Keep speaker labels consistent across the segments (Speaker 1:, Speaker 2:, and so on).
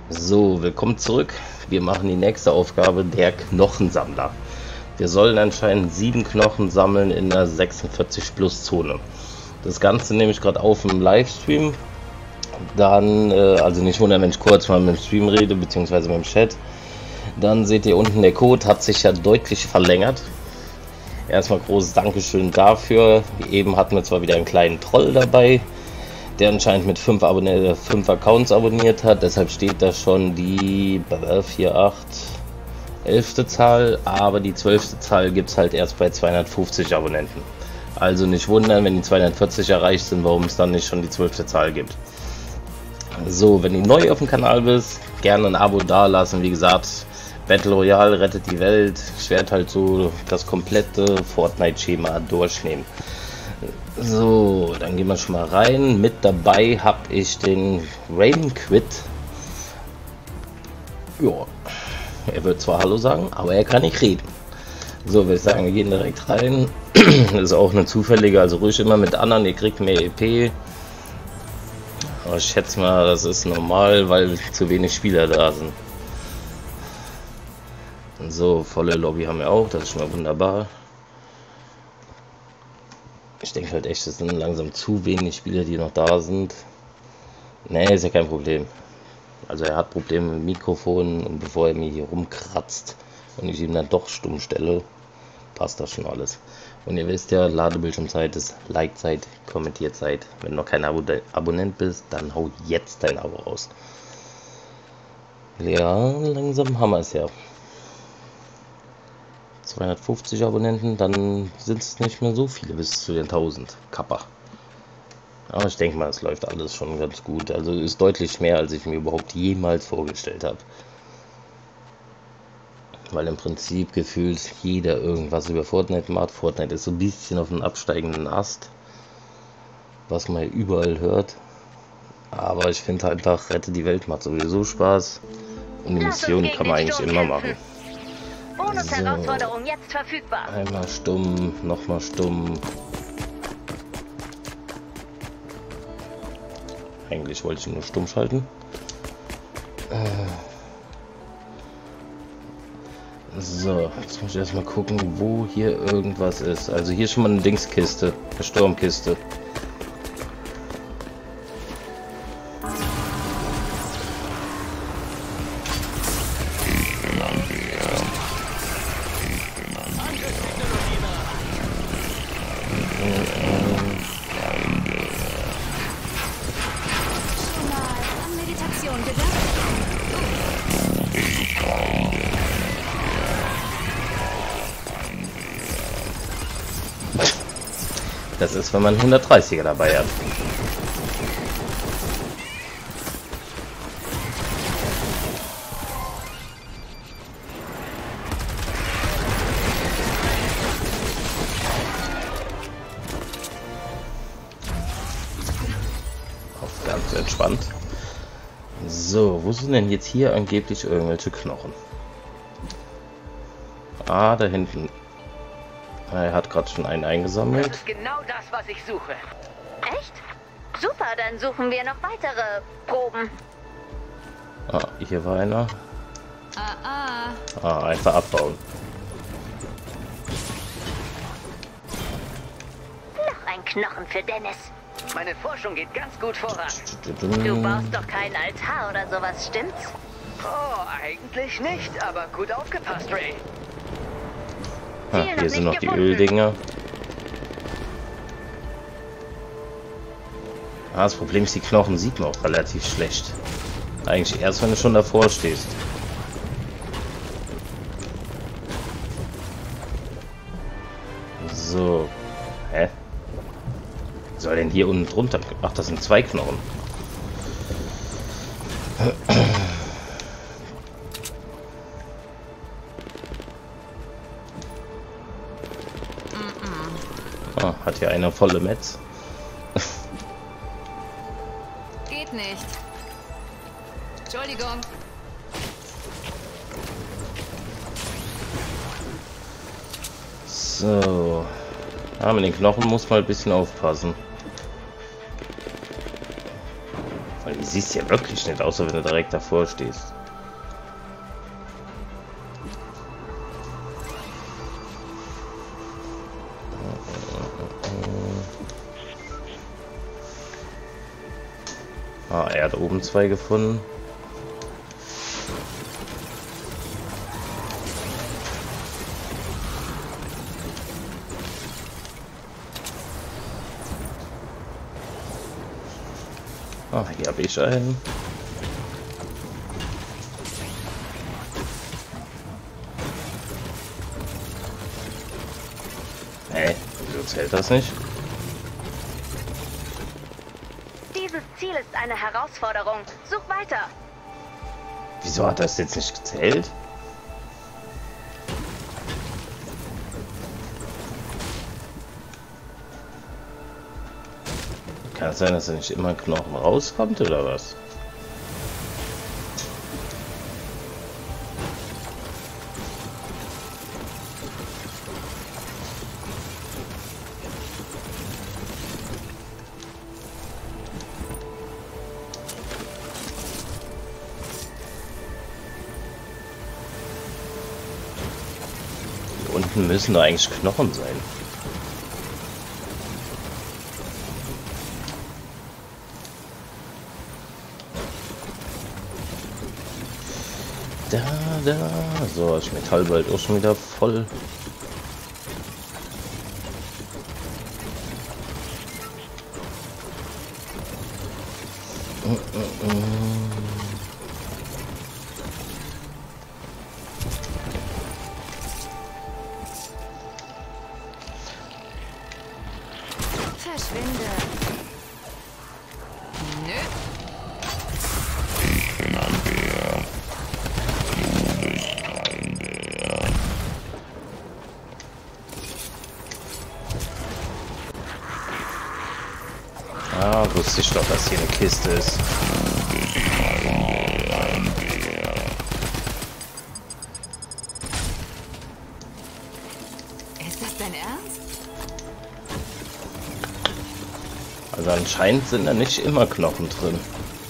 Speaker 1: So, willkommen zurück. Wir machen die nächste Aufgabe, der Knochensammler. Wir sollen anscheinend 7 Knochen sammeln in der 46 Plus Zone. Das Ganze nehme ich gerade auf im Livestream. Dann, also nicht wundern, wenn ich kurz mal mit dem Stream rede, beziehungsweise mit dem Chat. Dann seht ihr unten, der Code hat sich ja deutlich verlängert. Erstmal großes Dankeschön dafür. Eben hatten wir zwar wieder einen kleinen Troll dabei, der anscheinend mit 5 Accounts abonniert hat. Deshalb steht da schon die 4, 8, 11. Zahl, aber die 12. Zahl gibt es halt erst bei 250 Abonnenten. Also nicht wundern, wenn die 240 erreicht sind, warum es dann nicht schon die 12. Zahl gibt. So, wenn du neu auf dem Kanal bist, gerne ein Abo dalassen. Wie gesagt, Battle Royale rettet die Welt. Ich werde halt so das komplette Fortnite-Schema durchnehmen. So, dann gehen wir schon mal rein. Mit dabei habe ich den Rain Quid. Ja, er wird zwar Hallo sagen, aber er kann nicht reden. So, würde ich sagen, wir gehen direkt rein. Das ist auch eine zufällige, also ruhig immer mit anderen, ihr kriegt mehr EP. Aber ich schätze mal, das ist normal, weil zu wenig Spieler da sind. So, volle Lobby haben wir auch, das ist schon mal wunderbar. Ich denke halt echt, es sind langsam zu wenig Spieler, die noch da sind. Ne, ist ja kein Problem. Also er hat Probleme mit dem Mikrofon und bevor er mir hier rumkratzt und ich ihm dann doch stumm stelle, passt das schon alles. Und ihr wisst ja, Ladebildschirmzeit ist, Like-Zeit, Kommentierzeit. Wenn du noch kein Abonnent bist, dann hau jetzt dein Abo raus. Ja, langsam haben wir es ja. 250 Abonnenten, dann sind es nicht mehr so viele bis zu den 1000 Kappa. Aber ich denke mal, es läuft alles schon ganz gut. Also ist deutlich mehr, als ich mir überhaupt jemals vorgestellt habe. Weil im Prinzip gefühlt jeder irgendwas über Fortnite macht. Fortnite ist so ein bisschen auf einem absteigenden Ast, was man überall hört. Aber ich finde einfach, Rette die Welt macht sowieso Spaß. Und die Mission kann man eigentlich immer machen.
Speaker 2: Bonus-Herausforderung jetzt verfügbar.
Speaker 1: Einmal stumm, nochmal stumm. Eigentlich wollte ich nur stumm schalten. So, jetzt muss ich erstmal gucken, wo hier irgendwas ist. Also hier ist schon mal eine Dingskiste, eine Sturmkiste. Das ist, wenn man 130er dabei hat. Auf ganz entspannt. So, wo sind denn jetzt hier angeblich irgendwelche Knochen? Ah, da hinten. Er hat gerade schon einen eingesammelt.
Speaker 2: Das ist genau das, was ich suche. Echt? Super, dann suchen wir noch weitere Proben.
Speaker 1: Ah, hier war einer. Ah, einfach abbauen.
Speaker 2: Noch ein Knochen für Dennis. Meine Forschung geht ganz gut voran. Du baust doch keinen Altar oder sowas, stimmt's? Oh, eigentlich nicht, aber gut aufgepasst, Ray.
Speaker 1: Ah, hier sind noch die Öldinger. Ah, das Problem ist, die Knochen sieht man auch relativ schlecht. Eigentlich erst, wenn du schon davor stehst. So. Hä? Was soll denn hier unten drunter? Ach, das sind 2 Knochen. Ah, hat hier einer volle Metz.
Speaker 3: Geht nicht. Entschuldigung.
Speaker 1: So. Ja, mit den Knochen muss man ein bisschen aufpassen. Weil die siehst ja wirklich nicht, außer wenn du direkt davor stehst. Ah, er hat oben 2 gefunden. Ah, hier habe ich einen. Hey, wieso zählt das nicht?
Speaker 2: Dieses Ziel ist eine Herausforderung. Such weiter.
Speaker 1: Wieso hat das jetzt nicht gezählt? Kann es sein, dass er nicht immer Knochen rauskommt oder was? Hier unten müssen da eigentlich Knochen sein. Da. So, das Metallball auch schon wieder voll.
Speaker 3: Verschwinde. Nö.
Speaker 4: Ich bin ein Bär. Du bist kein Bär.
Speaker 1: Ah, wusste ich doch, dass hier eine Kiste ist.
Speaker 4: Du bist ein Bär.
Speaker 3: Ist das dein Ernst?
Speaker 1: Also anscheinend sind da nicht immer Knochen drin.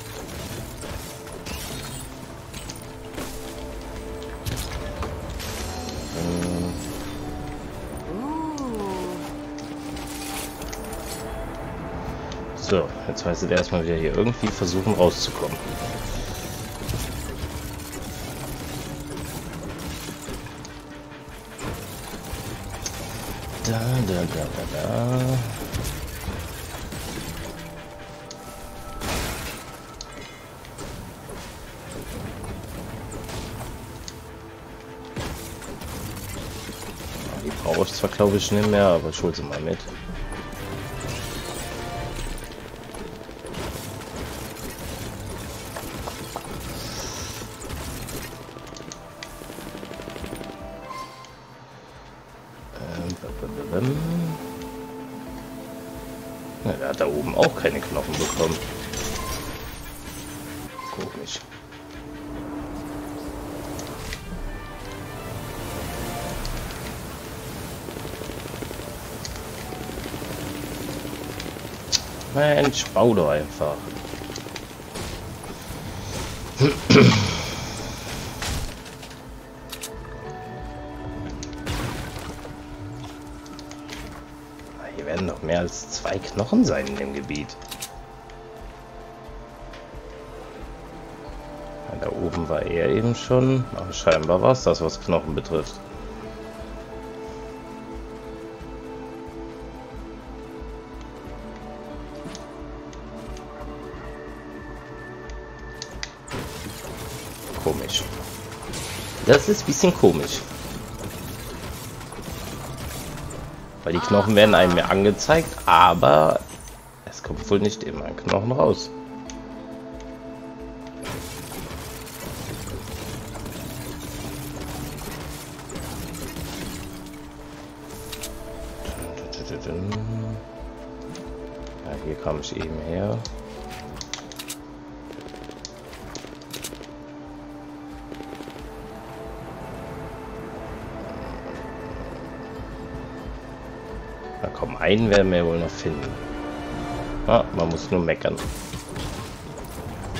Speaker 1: So, jetzt heißt es erstmal wieder hier irgendwie versuchen rauszukommen. Da. Die brauche ich zwar, glaube ich, nicht mehr, aber ich hole sie mal mit. Na, der hat da oben auch keine Knochen bekommen. Komisch. Mensch, bau doch einfach. Hier werden noch mehr als 2 Knochen sein in dem Gebiet. Ja, da oben war er eben schon, aber scheinbar war es das, was Knochen betrifft. Komisch. Das ist ein bisschen komisch. Weil die Knochen werden einem mehr angezeigt, aber es kommt wohl nicht immer ein Knochen raus. Ja, hier kam ich eben her. Na komm, einen werden wir wohl noch finden. Ah, man muss nur meckern.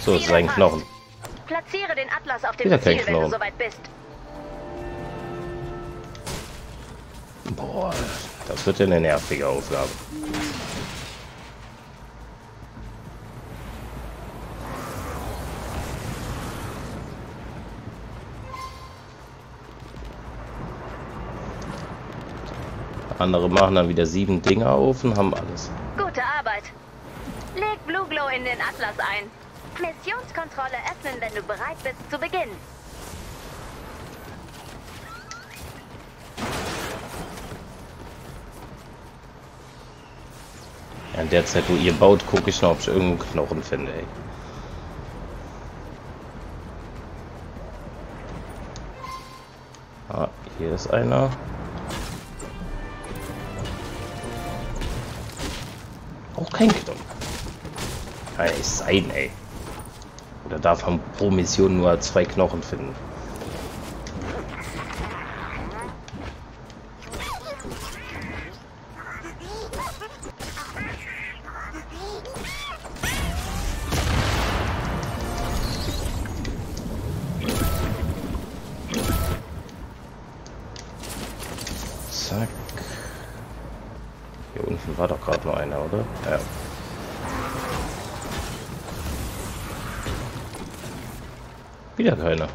Speaker 1: So, ist ein Knochen.
Speaker 2: Platziere den Atlas auf dem
Speaker 1: Wieder kein
Speaker 2: Ziel, wenn
Speaker 1: Knochen.
Speaker 2: du soweit bist.
Speaker 1: Boah, das wird ja eine nervige Aufgabe. Andere machen dann wieder 7 Dinger auf und haben alles.
Speaker 2: Gute Arbeit. Leg Blue Glow in den Atlas ein. Missionskontrolle öffnen, wenn du bereit bist zu beginnen.
Speaker 1: Ja, in der Zeit, wo ihr baut, gucke ich noch, ob ich irgendeinen Knochen finde, ey. Ah, hier ist einer. Auch kein Knochen. Kann ja nicht sein, ey. Oder darf man pro Mission nur 2 Knochen finden? Zack. Hier unten war doch gerade nur einer, oder? Ja. Wieder keiner.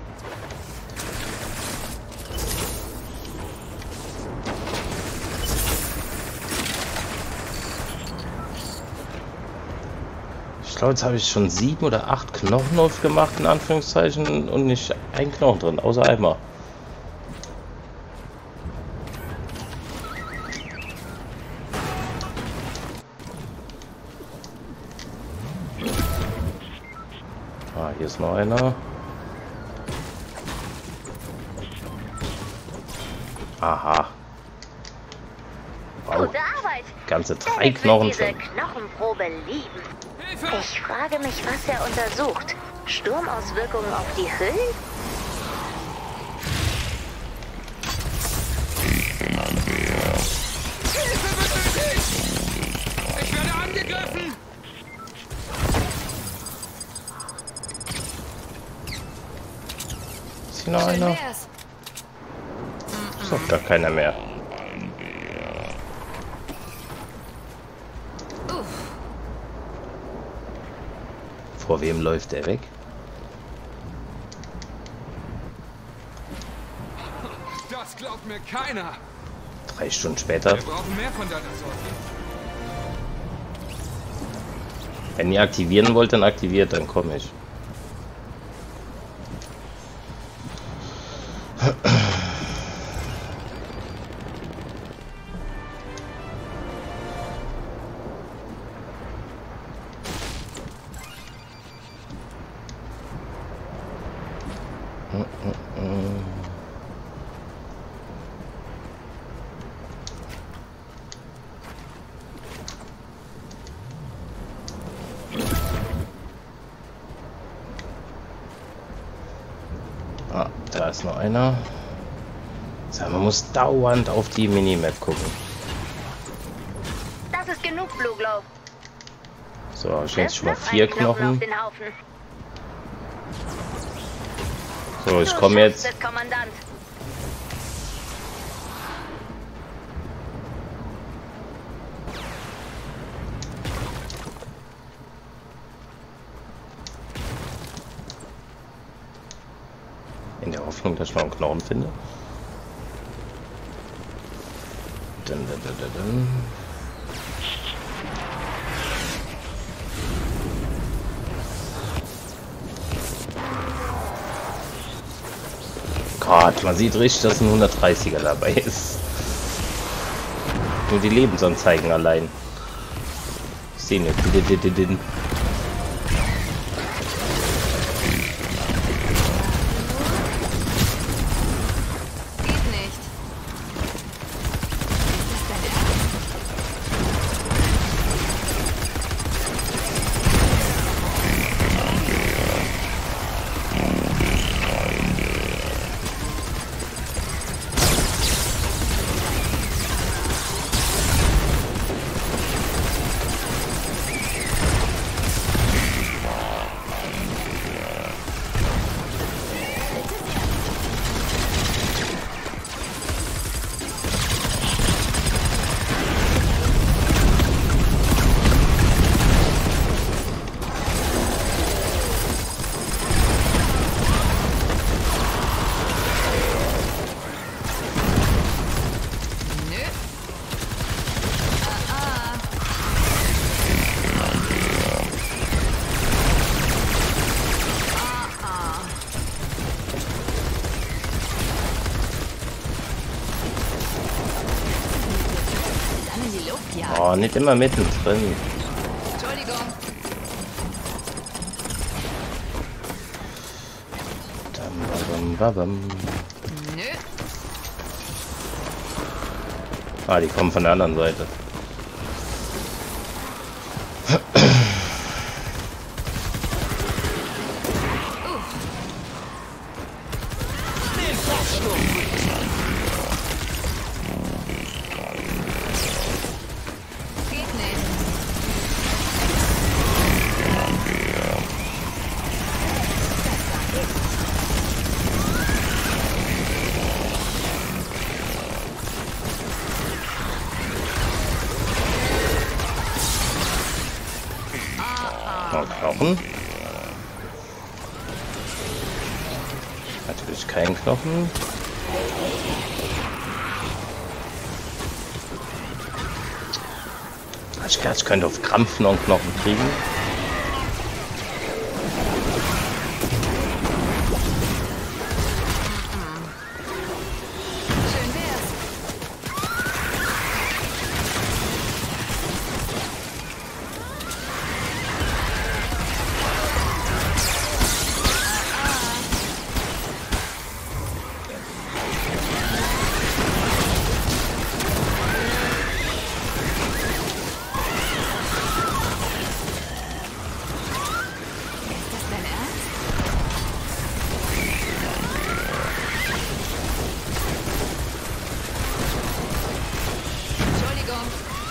Speaker 1: Ich glaube, jetzt habe ich schon 7 oder 8 Knochen aufgemacht, in Anführungszeichen, und nicht ein Knochen drin, außer einmal. Ah, hier ist noch einer. Aha. Wow.
Speaker 2: Gute Arbeit.
Speaker 1: Ganze 3
Speaker 2: Dennis wird
Speaker 1: Knochen
Speaker 2: diese
Speaker 1: schon.
Speaker 2: Knochenprobe lieben. Ich frage mich, was er untersucht. Sturmauswirkungen auf die Hüllen?
Speaker 4: Ich bin ein Bär.
Speaker 5: Hilfe benötigt! Ich werde angegriffen!
Speaker 1: Ist hier noch
Speaker 3: Schön
Speaker 1: einer?
Speaker 3: wär's.
Speaker 1: Ist doch gar keiner mehr.
Speaker 3: Uff.
Speaker 1: Vor wem läuft der weg?
Speaker 5: Das glaubt mir keiner.
Speaker 1: 3 Stunden später.
Speaker 5: Wir brauchen mehr von deiner Sorte.
Speaker 1: Wenn ihr aktivieren wollt, dann aktiviert, dann komme ich. Ah, da ist noch einer. So, man muss dauernd auf die Minimap gucken.
Speaker 2: Das ist genug, Blue Glow.
Speaker 1: So, ich jetzt schon mal
Speaker 2: Wirf noch
Speaker 1: 4
Speaker 2: einen Knochen auf
Speaker 1: Knochen.
Speaker 2: den Haufen.
Speaker 1: So, ich
Speaker 2: Du
Speaker 1: komme
Speaker 2: schaffst
Speaker 1: jetzt.
Speaker 2: es, Kommandant.
Speaker 1: In der Hoffnung, dass ich noch einen Knochen finde. Dun. Gott, man sieht richtig, dass ein 130er dabei ist. Nur die Lebensanzeigen allein. Ich sehe nicht.
Speaker 3: Geht nicht. Ist das dein Ernst?
Speaker 1: Oh, nicht immer mittendrin.
Speaker 3: Entschuldigung. Nö.
Speaker 1: Ah, die kommen von der anderen Seite.
Speaker 3: Geht nicht.
Speaker 1: Noch Knochen. Natürlich kein Knochen. Ich könnte auf Krampf noch einen Knochen kriegen.
Speaker 3: Schön wär's. Ist das dein Ernst? Entschuldigung.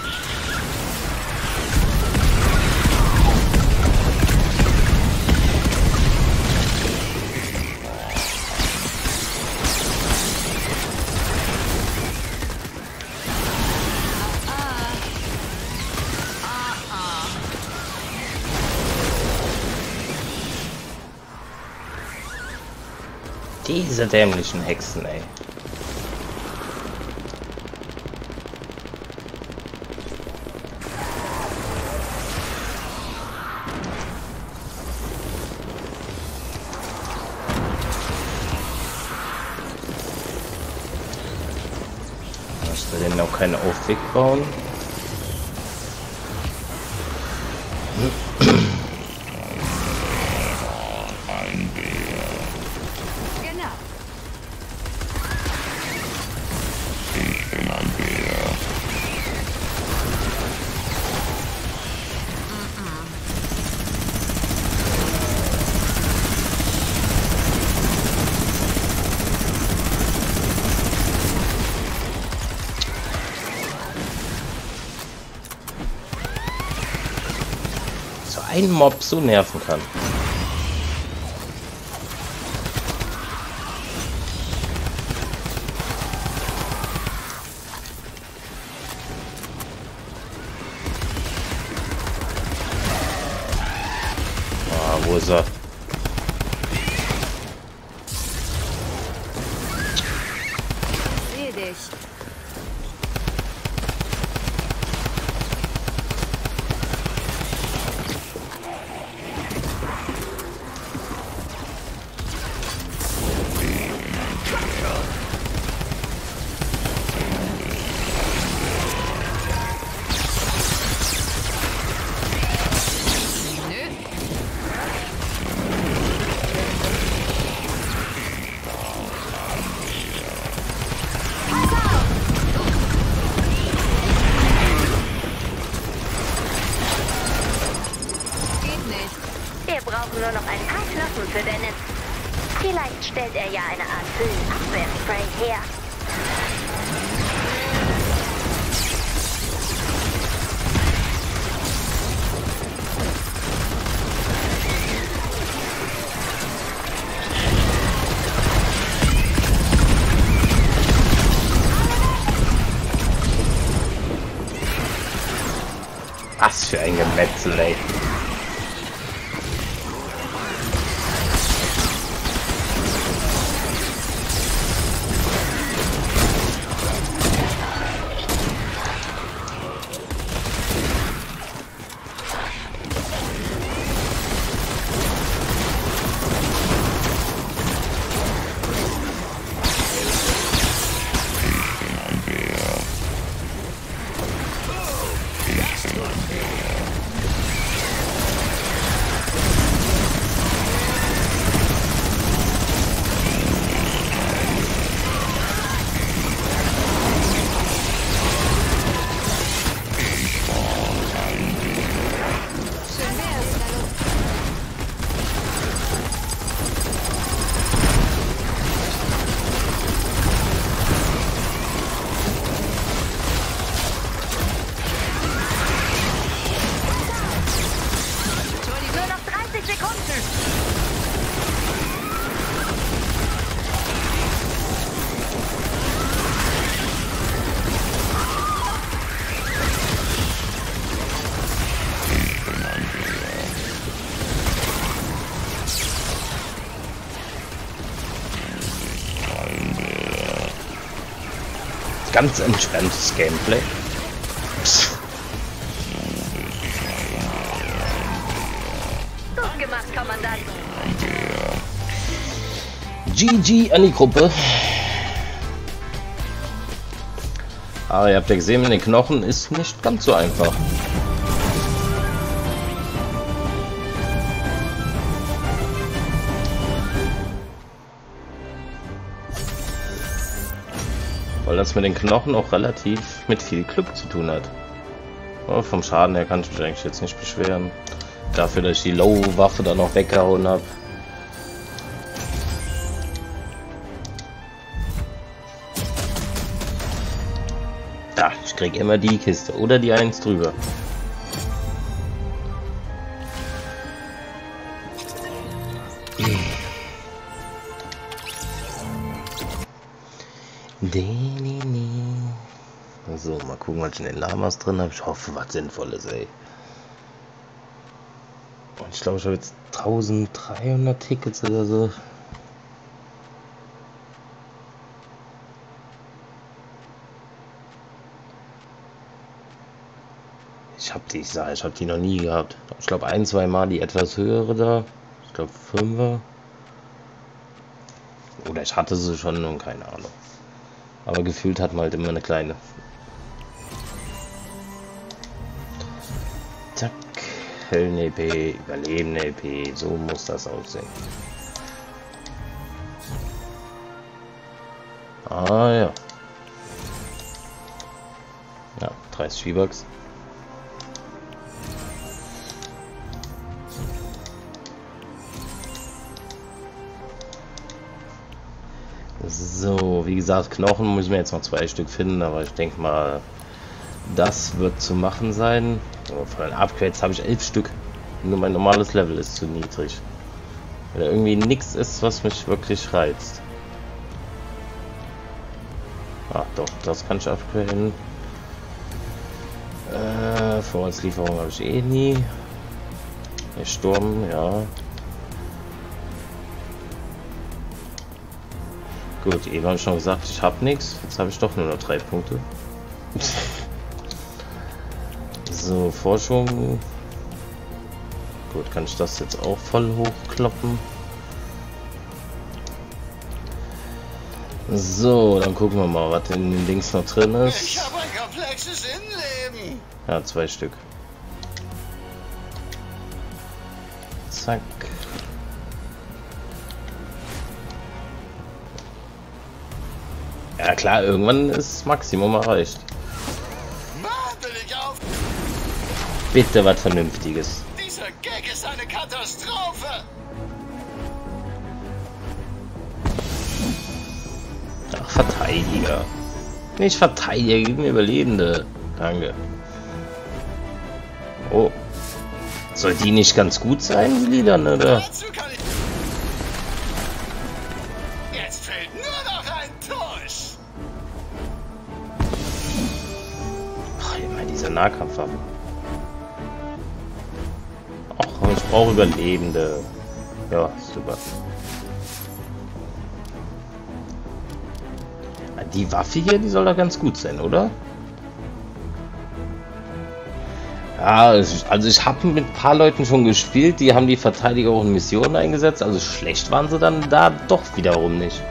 Speaker 1: Diese dämlichen Hexen, ey. Ich will denen auch keinen Aufweg bauen.
Speaker 3: Genau.
Speaker 1: So ein Mob so nerven kann. Ah, wo ist er?
Speaker 3: Sehe dich. Nö. Geht nicht.
Speaker 2: Wir brauchen nur noch ein paar Knochen für Dennis. Vielleicht stellt er ja eine Art Abwehrspray her.
Speaker 1: Was für ein Gemetzel, ey. Ganz entspanntes Gameplay.
Speaker 2: Gut gemacht, Kommandant.
Speaker 1: GG an die Gruppe. Aber ihr habt ja gesehen, mit den Knochen ist nicht ganz so einfach. Weil das mit den Knochen auch relativ mit viel Glück zu tun hat. Ja, vom Schaden her kann ich mich eigentlich jetzt nicht beschweren. Dafür, dass ich die Low-Waffe dann noch weggehauen habe. Ja, ich krieg immer die Kiste oder die 1 drüber. So, mal gucken, was ich in den Lamas drin habe. Ich hoffe, was Sinnvolles, ey. Und ich glaube, ich habe jetzt 1300 Tickets oder so. Ich habe die noch nie gehabt. Ich glaube, 1-2 Mal die etwas höhere da. Ich glaube, 5er. Oder ich hatte sie schon und keine Ahnung. Aber gefühlt hat man halt immer eine kleine. Zack. Höllen-EP, Überleben-EP. So muss das aussehen. Ah ja. Ja, 30 V-Bucks. So, wie gesagt, Knochen müssen wir jetzt noch 2 Stück finden, aber ich denke mal, das wird zu machen sein. So, von den Upgrades habe ich 11 Stück. Nur mein normales Level ist zu niedrig. Weil da irgendwie nichts ist, was mich wirklich reizt. Ach doch, das kann ich upgraden. Vorratslieferung habe ich eh nie. Der Sturm, ja. Gut, eben habe ich schon gesagt, ich habe nichts. Jetzt habe ich doch nur noch 3 Punkte. So, Forschung. Gut, kann ich das jetzt auch voll hochkloppen. So, dann gucken wir mal, was in den Dings noch drin ist.
Speaker 6: Ich habe ein komplexes Innenleben.
Speaker 1: Ja, 2 Stück. Zack. Ja klar, irgendwann ist Maximum erreicht.
Speaker 6: Mann, bin ich auf.
Speaker 1: Bitte was Vernünftiges.
Speaker 6: Dieser Gag ist eine Katastrophe.
Speaker 1: Ach, Verteidiger. Nicht Verteidiger, gib mir Überlebende. Danke. Oh. Soll die nicht ganz gut sein, die Lieder, oder?
Speaker 6: Dazu kann ich. Jetzt fehlt nur noch ein Tusch.
Speaker 1: Ach, immer diese Nahkampfwaffen. Ach, ich brauche Überlebende. Ja, super. Die Waffe hier, die soll doch ganz gut sein, oder? Ja, also ich habe mit ein paar Leuten schon gespielt, die haben die Verteidiger auch in Missionen eingesetzt, also schlecht waren sie dann da doch wiederum nicht.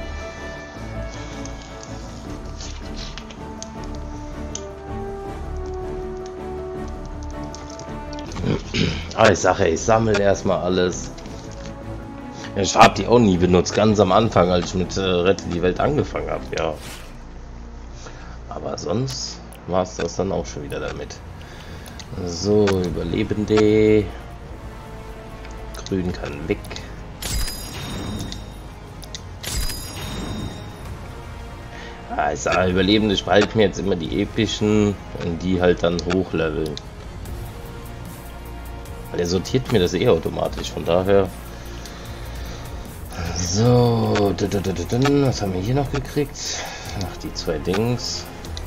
Speaker 1: Aber ich sage, ich sammle erstmal alles. Ich habe die auch nie benutzt, ganz am Anfang, als ich mit Rette die Welt angefangen habe, ja. Aber sonst war es das dann auch schon wieder damit. So, Überlebende. Grün kann weg. Also Überlebende, ich behalte mir jetzt immer die epischen und die halt dann hochleveln. Weil er sortiert mir das eh automatisch, von daher. So, was haben wir hier noch gekriegt? Ach, die 2 Dings.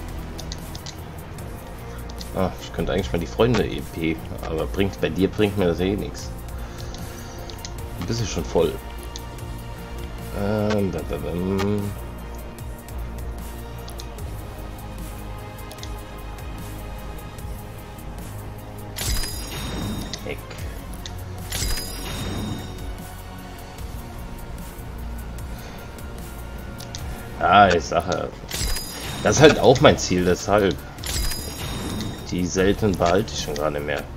Speaker 1: Ah, ich könnte eigentlich mal die Freunde EP, aber bei dir bringt mir das eh nichts. Du bist ja schon voll. Ja, ich sage, das ist halt auch mein Ziel, deshalb. Die seltenen behalte ich schon gar nicht mehr.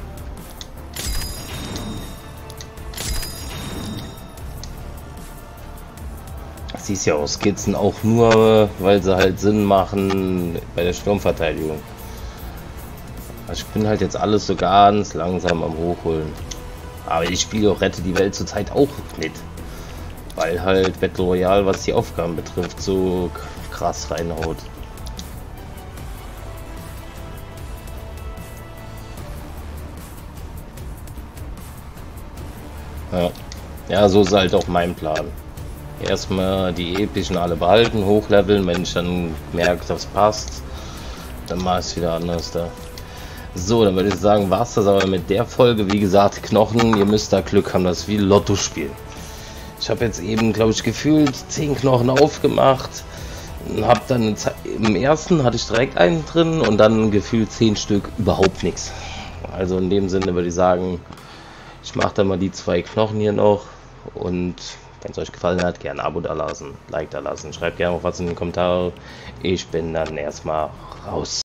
Speaker 1: Siehst ja auch Skizzen auch nur, weil sie halt Sinn machen bei der Sturmverteidigung. Also ich bin halt jetzt alles so ganz langsam am Hochholen. Aber ich spiele auch Rette die Welt zurzeit auch mit. Weil halt Battle Royale, was die Aufgaben betrifft, so krass reinhaut. Ja, so ist halt auch mein Plan. Erstmal die epischen alle behalten, hochleveln, wenn ich dann merke, das passt, dann mache ich es wieder anders da. So, dann würde ich sagen, war es das aber mit der Folge. Wie gesagt, Knochen, ihr müsst da Glück haben, das ist wie Lotto spielen. Ich habe jetzt eben, glaube ich, gefühlt 10 Knochen aufgemacht. Habe dann im ersten hatte ich direkt einen drin und dann gefühlt 10 Stück überhaupt nichts. Also in dem Sinne würde ich sagen, ich mache dann mal die 2 Knochen hier noch und wenn es euch gefallen hat, gerne ein Abo da lassen, Like da lassen, schreibt gerne auch was in die Kommentare. Ich bin dann erstmal raus.